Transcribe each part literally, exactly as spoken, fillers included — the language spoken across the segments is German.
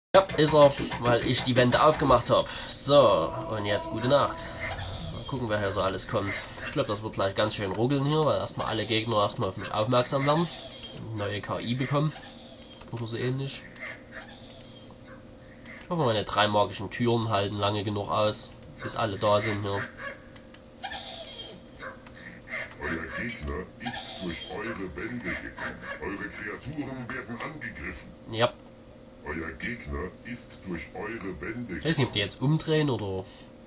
Ja, ist er, weil ich die Wände aufgemacht habe. So, und jetzt gute Nacht. Mal gucken, wer hier so alles kommt. Ich glaube, das wird gleich ganz schön ruckeln hier, weil erstmal alle Gegner erstmal auf mich aufmerksam werden. Neue K I bekommen. Oder so ähnlich. Ich hoffe, meine drei magischen Türen halten lange genug aus, bis alle da sind hier. Euer Gegner ist durch eure Wände gekommen. Eure Kreaturen werden angegriffen. Ja. Euer Gegner ist durch eure Wände gekommen. Ich weiß nicht, ob die jetzt umdrehen oder...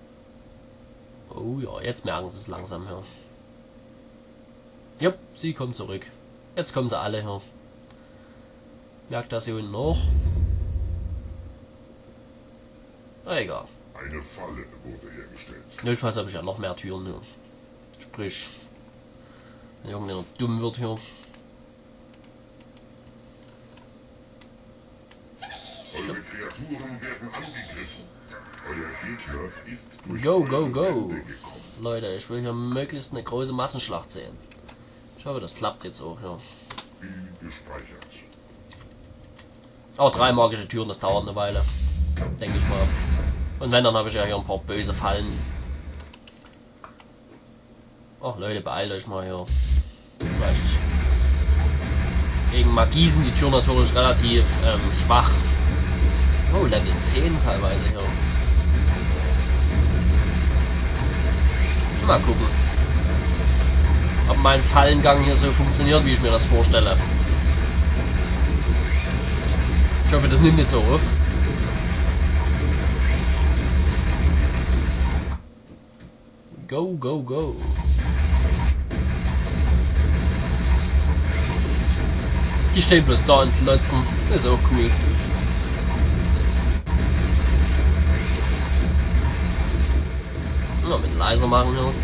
Oh ja, jetzt merken sie es langsam her. Ja, sie kommen zurück. Jetzt kommen sie alle her. Merkt das hier unten noch? Na egal. Eine Falle wurde hergestellt. Notfalls habe ich ja noch mehr Türen hier. Sprich, wenn irgendjemand dumm wird hier. Eure Kreaturen werden angegriffen. Euer Gegner ist durch Go, eure go, go. Wände gekommen. Leute, ich will hier möglichst eine große Massenschlacht sehen. Ich hoffe, das klappt jetzt auch, ja. Spiel gespeichert. Aber drei magische Türen, das dauert eine Weile. Denke ich mal. Und wenn, dann habe ich ja hier ein paar böse Fallen. Ach Leute, beeilt euch mal hier. Vielleicht. Gegen Magie sind die Türen natürlich relativ ähm, schwach. Oh, Level zehn teilweise hier. Mal gucken, ob mein Fallengang hier so funktioniert, wie ich mir das vorstelle. Ich hoffe, das nimmt jetzt so auf. Go, go, go. Die stehen bloß da und glotzen. Das ist auch cool. Ja, mit leiser machen hier.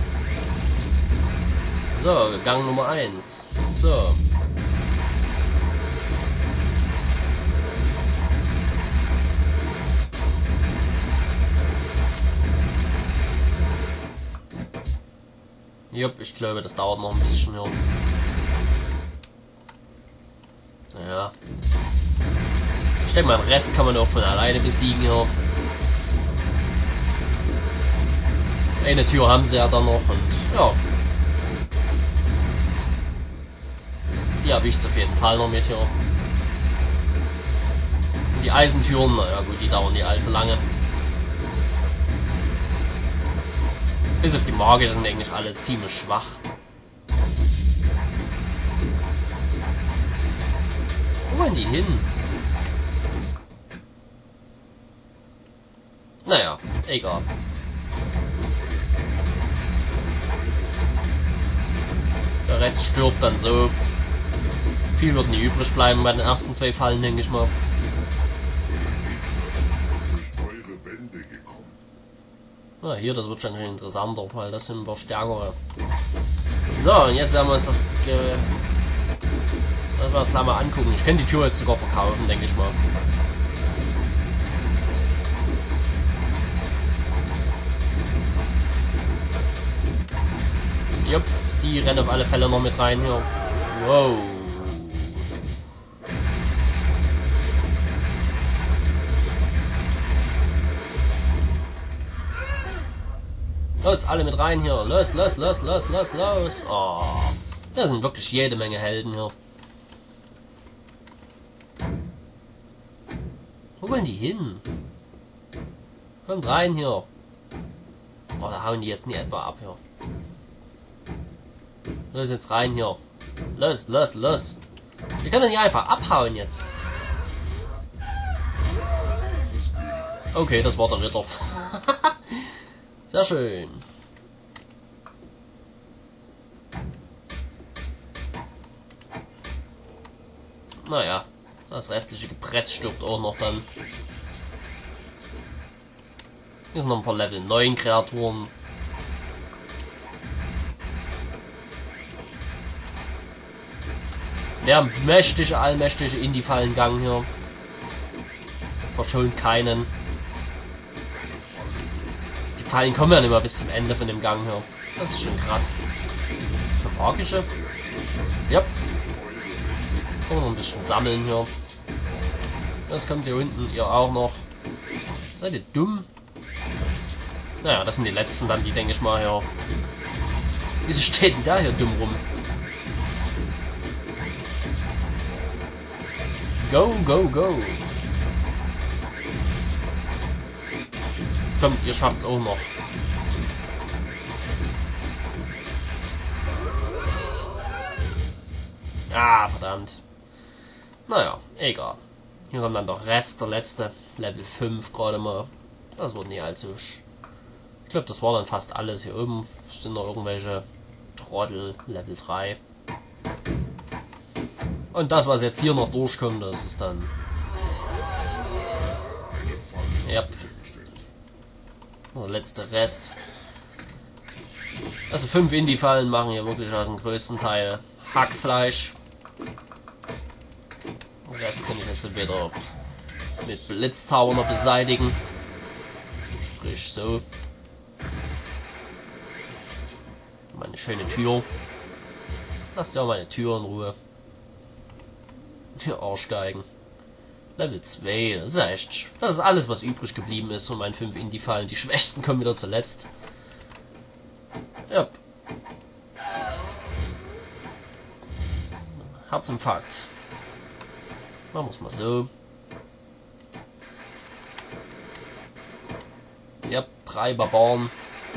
So, Gang Nummer eins. So. Jupp, ich glaube, das dauert noch ein bisschen hier. Naja. Ich denke mal, den Rest kann man auch von alleine besiegen hier. Eine Tür haben sie ja dann noch und ja. Die habe ich auf jeden Fall noch mit hier. Und die Eisentüren, naja gut, die dauern nicht allzu lange. Bis auf die magischen sind eigentlich alle ziemlich schwach. Wo wollen die hin? Naja, egal. Der Rest stirbt dann so. Viel wird nie übrig bleiben bei den ersten zwei Fallen, denke ich mal. Durch eure Wände gekommen. Na, hier, das wird schon interessanter, weil das sind ein paar stärkere. So, und jetzt werden wir uns das, äh, das wir gleich mal angucken. Ich kann die Tür jetzt sogar verkaufen, denke ich mal. Jupp, die rennen auf alle Fälle noch mit rein hier. Wow. Los, alle mit rein hier. Los, los, los, los, los, los. Oh. Da sind wirklich jede Menge Helden hier. Wo wollen die hin? Kommt rein hier. Oh, da hauen die jetzt nie etwa ab hier. Los, jetzt rein hier. Los, los, los. Wir können nicht einfach abhauen jetzt. Okay, das war der Ritter. Sehr schön. Naja, das restliche Gepress stirbt auch noch dann. Hier sind noch ein paar Level neun Kreaturen. Der mächtige, allmächtige Indie-Fallengang hier. Verschont keinen. Die Fallen kommen ja nicht mehr bis zum Ende von dem Gang hier. Das ist schon krass. Das ist eine magische. Ja. Können wir noch ein bisschen sammeln hier. Das kommt hier unten, ihr auch noch. Seid ihr dumm? Naja, das sind die letzten dann, die denke ich mal, ja. Wieso steht denn da hier dumm rum? Go, go, go. Kommt, ihr schafft's auch noch. Ah, verdammt. Naja, egal. Hier kommt dann der Rest, der letzte. Level fünf gerade mal. Das wird nie allzu... Ich glaube, das war dann fast alles. Hier oben sind noch irgendwelche Trottel. Level drei. Und das, was jetzt hier noch durchkommt, das ist dann... Yep. Der letzte Rest. Also fünf Indie-Fallen machen hier wirklich aus dem größten Teil Hackfleisch. Den Rest kann ich jetzt entweder mit Blitzzauber noch beseitigen. Sprich so. Meine schöne Tür. Lasst ja meine Tür in Ruhe. Die Arschgeigen. Level zwei, das ist echt. Das ist alles, was übrig geblieben ist von meinen fünf Indie-Fallen. Die schwächsten kommen wieder zuletzt. Ja. Herzinfarkt. Machen wir es mal so. Ja, drei Barbaren.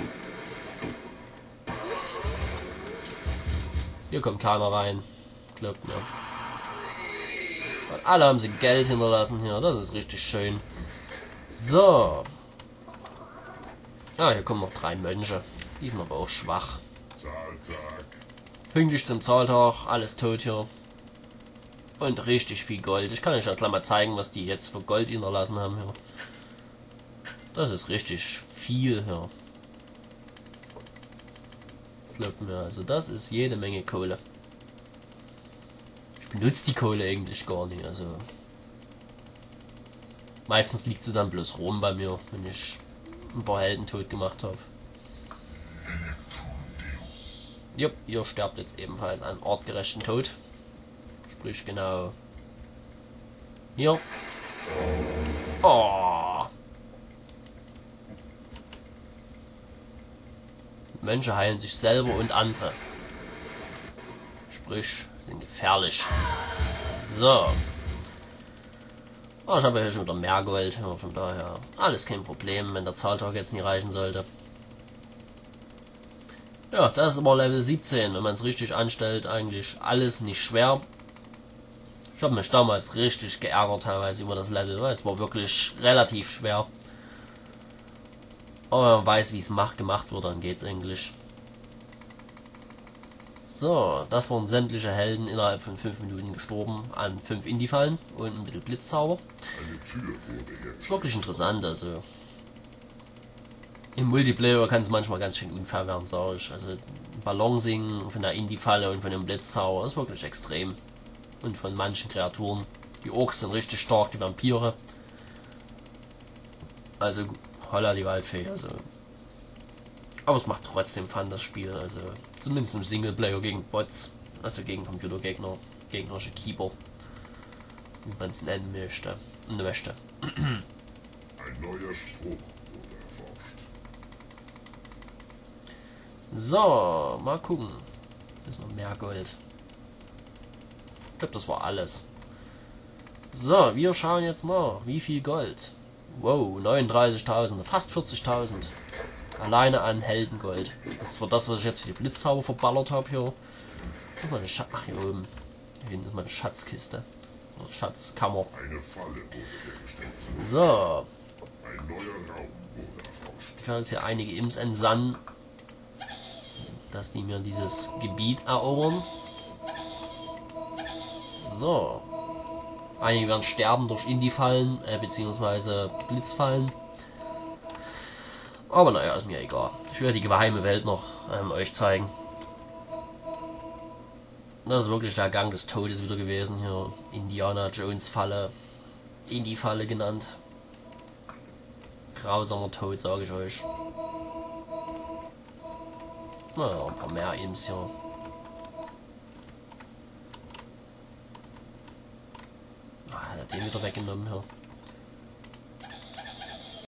Hier kommt keiner rein. Glaubt mir. Und alle haben sie Geld hinterlassen hier. Das ist richtig schön. So. Ah, hier kommen noch drei Mönche. Die sind aber auch schwach. Pünktlich zum Zahltag. Alles tot hier. Und richtig viel Gold. Ich kann euch ja gleich mal zeigen, was die jetzt für Gold hinterlassen haben hier. Das ist richtig viel hier. Glaubt mir, also das ist jede Menge Kohle. Ich benutze die Kohle eigentlich gar nicht, also meistens liegt sie dann bloß rum bei mir, wenn ich ein paar Helden tot gemacht habe. Jupp, ihr sterbt jetzt ebenfalls einen artgerechten Tod. Sprich genau hier. Oh. Mönche heilen sich selber und andere. Sprich, sind gefährlich. So. Oh, ich habe ja hier schon wieder mehr Gold. Ja, von daher alles kein Problem, wenn der Zahltag jetzt nicht reichen sollte. Ja, das ist aber Level siebzehn. Wenn man es richtig anstellt, eigentlich alles nicht schwer. Ich habe mich damals richtig geärgert teilweise über das Level, weil es war wirklich relativ schwer. Aber wenn man weiß, wie es gemacht wird, dann geht's eigentlich. So, das waren sämtliche Helden innerhalb von fünf Minuten gestorben an fünf Indie-Fallen und ein bisschen Blitzzauber. Ist wirklich interessant, also. Im Multiplayer kann es manchmal ganz schön unfair werden, sage ich. Also Balancing von der Indie-Falle und von dem Blitzzauber ist wirklich extrem. Und von manchen Kreaturen. Die Orks sind richtig stark, die Vampire. Also, holla die Waldfee, also. Aber es macht trotzdem Fun, das Spiel, also. Zumindest im Singleplayer gegen Bots, also gegen Computergegner, gegnerische Keeper. Wie man es nennen möchte. möchte. Ein neuer Spruch wurde erforscht. So, mal gucken. Da ist noch mehr Gold. Ich glaube, das war alles. So, wir schauen jetzt nach. Wie viel Gold? Wow, neununddreißigtausend, fast vierzigtausend. Alleine an Heldengold. Das war das, was ich jetzt für die Blitzzauber verballert habe hier. Guck mal, eine Schatz. Ach, hier oben. Hier hinten ist meine Schatzkiste. Oder Schatzkammer. Eine Falle wurde hergestellt. So. Ein neuer Raum wurde erforscht. Ich habe jetzt hier einige Imps entsandt, dass die mir dieses Gebiet erobern. So. Einige werden sterben durch Indie-Fallen, äh, beziehungsweise Blitzfallen. Aber naja, ist mir egal. Ich werde die geheime Welt noch ähm, euch zeigen. Das ist wirklich der Gang des Todes wieder gewesen hier. Indiana Jones Falle. Indie-Falle genannt. Grausamer Tod, sage ich euch. Naja, ein paar mehr Imps hier. den wieder weggenommen habe.